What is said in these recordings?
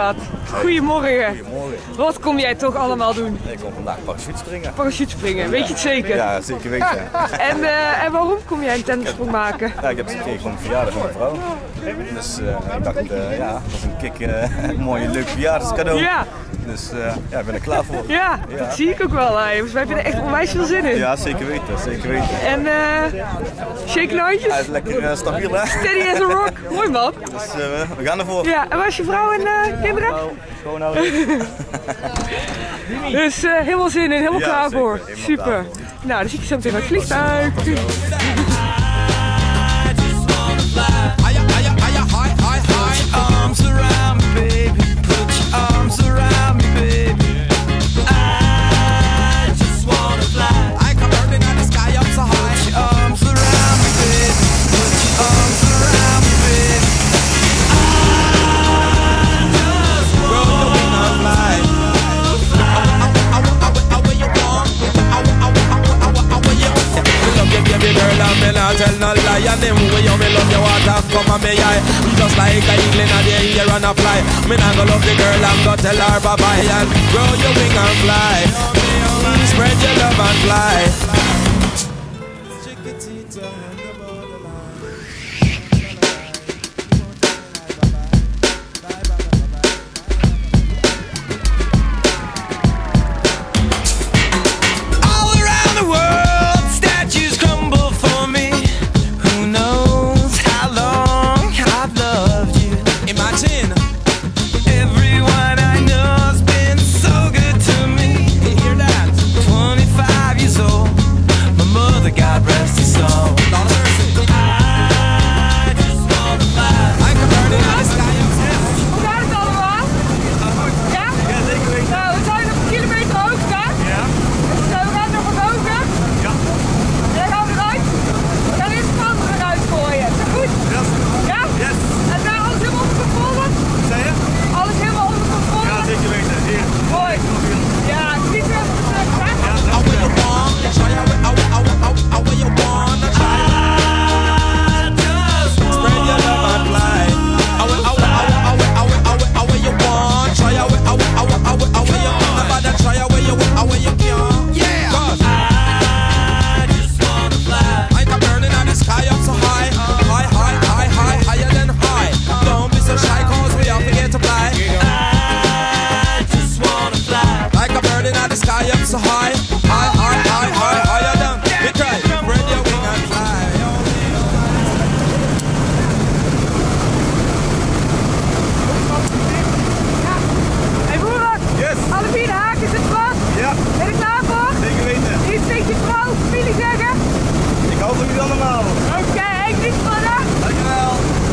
inderdaad. Goedemorgen. Goedemorgen. Wat kom jij toch allemaal doen? Ik kom vandaag parachutespringen. Parachutespringen, weet je het zeker? Ja, zeker weten. En waarom kom jij een tentensprong maken? Ja, ik heb ze gekregen van de verjaardag van mijn vrouw. Dus ik dacht, ja, dat was een kick, een mooi leuk verjaardagscadeau. Ja. Dus ja, ik ben er klaar voor. Ja, dat zie ik ook wel. Jongens, wij hebben er echt onwijs veel zin in. Ja, zeker weten, zeker weten. En shake handjes? Ja, het is lekker stabiel, hè? Steady as a rock. Mooi man. Dus we gaan ervoor. Ja, en waar is je vrouw en kinderen? Schoonhouden. Dus helemaal zin in, helemaal Ja, klaar zeker, voor. helemaal Super. klaar voor. Nou, dan zit je zo meteen bij het vliegtuig. Arms around me, baby. Put your arms around me, baby. I just wanna fly. I come burning out the sky up so high. Put your arms around me, baby. Put your arms around me, baby. I just wanna fly. Where you want? Where you? Me love you, baby girl, and me not tell no lie. And them way you me love you, water come on me eye. Just like a eagle in the air and a fly. Me not go love the girl and go tell her bye bye and grow your wing and fly. Spread your love and fly. All around the world, statues crumble for me. Who knows how long I've loved you? Imagine everyone I know's been so good to me. You hear that? 25 years old, my mother, God rest her soul. I just wanna fly. I can burn it out the sky. Hoe gaat het allemaal? Ja? Ja, zeker weten. Nou, we zijn op een kilometer hoogte. Ja. Dus we gaan nog wat hoger. Ja. En dan gaan we eruit. We gaan eerst de andere eruit gooien. Is dat goed? Ja. Ja? Yes. En daar alles helemaal onder controle? Zei je? Alles helemaal onder controle? Ja, zeker weten. Hier. Mooi. Ja, schiet er even terug, hè? Ja, I will you want, try I will you want, try. Spread your love and fly. I will you want, try I will you nobody try I will you can. Yeah. I just wanna fly. Like a burning on the sky up so high, higher than high. Don't be so shy 'cause we all forget to fly. I just wanna fly. Like a burning on the sky up so high, higher than. We try, spread your wing and fly. Hey boeren, Yes. alle vier de haakjes zitten vast. Ja, Ben je er klaar voor? zeker weten. Iets tegen je vrouw of familie zeggen? Ik hou van jullie allemaal. Oké, niet spannend. Dankjewel.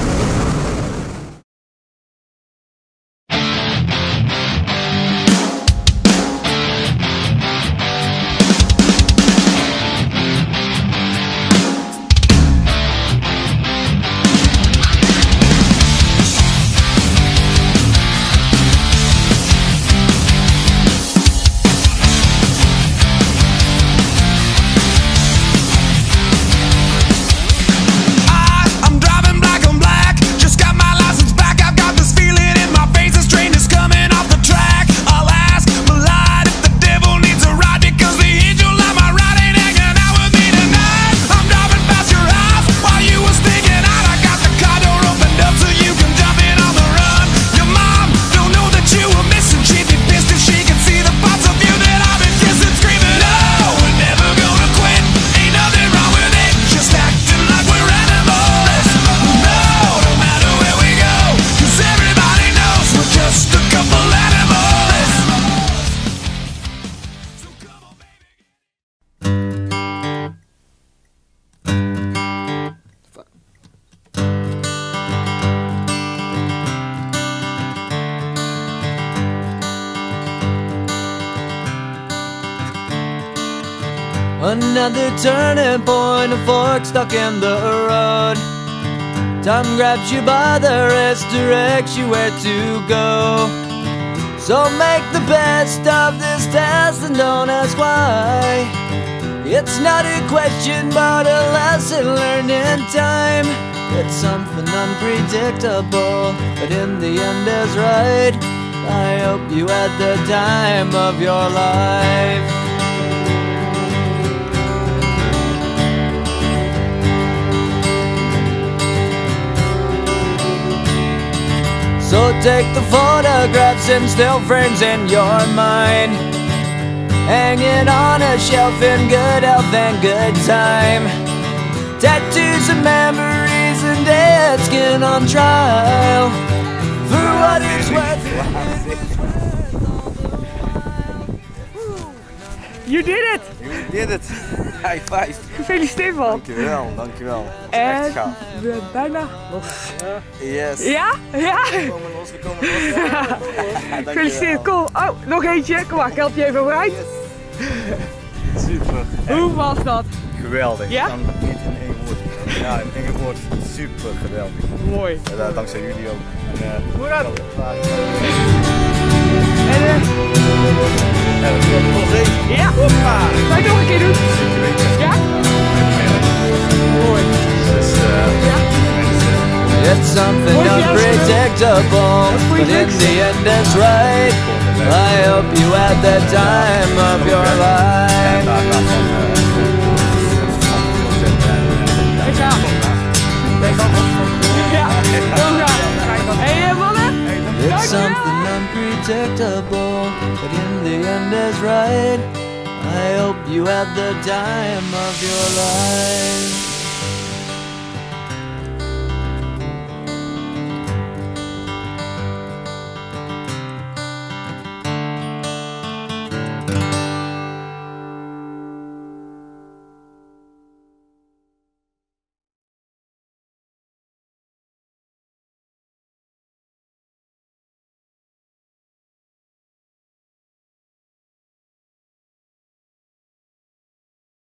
I'm driving black on black. Just got my license back. I've got this feeling in my face. This train is coming off the track. I'll ask Malad if the devil needs a ride because the angel on my ride ain't hanging out with me tonight. I'm driving past your house while you were sneaking out. I got the car door opened up so you can jump in on the run. Your mom don't know that you were missing. She'd be pissed if she could see the parts of you that I've been kissing, screaming, oh, we're never gonna quit. Ain't nothing wrong with it. Just acting like we're animals. No matter where we go, 'cause everybody knows we're just a couple animals. So come on, baby. Another turning point, a fork stuck in the road. Time grabs you by the wrist, directs you where to go. So make the best of this test and don't ask why. It's not a question but a lesson learned in time. It's something unpredictable, but in the end is right. I hope you had the time of your life. So take the photographs and still frames in your mind, hang it on a shelf in good health and good time. Tattoos and memories and dead skin on trial. For what it's worth. You did it! You did it! High five! Gefeliciteerd man! Dankjewel, dankjewel. Dat is En echt gaaf. we zijn bijna los. Yes. Ja? Ja? We komen los, we komen los. Gefeliciteerd, kom. Oh, nog eentje. Kom maar, ik help je even vooruit. Super. Hoe was dat? Geweldig. Ja? Ik kan het niet in één woord. Ja, in één woord. Super geweldig. Mooi. Ja, dankzij jullie ook. En, Hoe dan? En ja? Hoppa! Ga je nog een keer doen? Ja? Mooi. Dus, Ja? It's something unpredictable, but in the end it's right. I hope you had the time of your life. Ja, heel graag. Hey mannen, It's something dankjewel. unpredictable, but in the end it's right. I hope you had the time of your life.